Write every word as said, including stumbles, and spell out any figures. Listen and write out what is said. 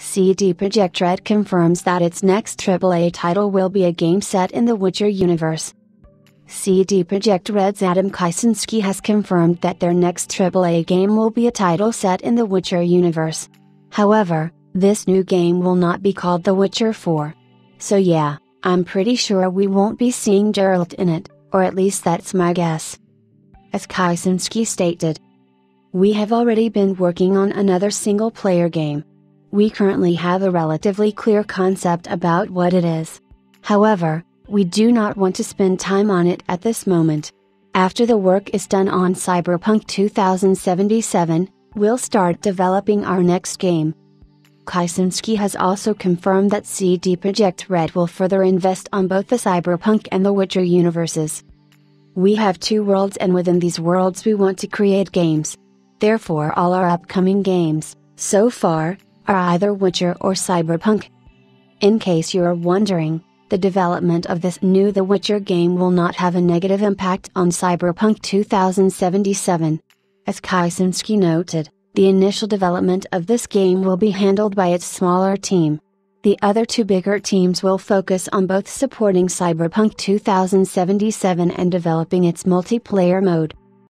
C D Projekt RED confirms that its next triple A title will be a game set in the Witcher universe. C D Projekt RED's Adam Kiesinski has confirmed that their next triple A game will be a title set in the Witcher universe. However, this new game will not be called The Witcher four. So yeah, I'm pretty sure we won't be seeing Geralt in it, or at least that's my guess. As Kiesinski stated, "We have already been working on another single-player game. We currently have a relatively clear concept about what it is. However, we do not want to spend time on it at this moment. After the work is done on Cyberpunk twenty seventy-seven, we'll start developing our next game." Kiesinski has also confirmed that C D Projekt RED will further invest on both the Cyberpunk and the Witcher universes. "We have two worlds, and within these worlds we want to create games. Therefore all our upcoming games, so far, are either Witcher or Cyberpunk." In case you are wondering, the development of this new The Witcher game will not have a negative impact on Cyberpunk twenty seventy-seven. As Kiesinski noted, the initial development of this game will be handled by its smaller team. The other two bigger teams will focus on both supporting Cyberpunk twenty seventy-seven and developing its multiplayer mode.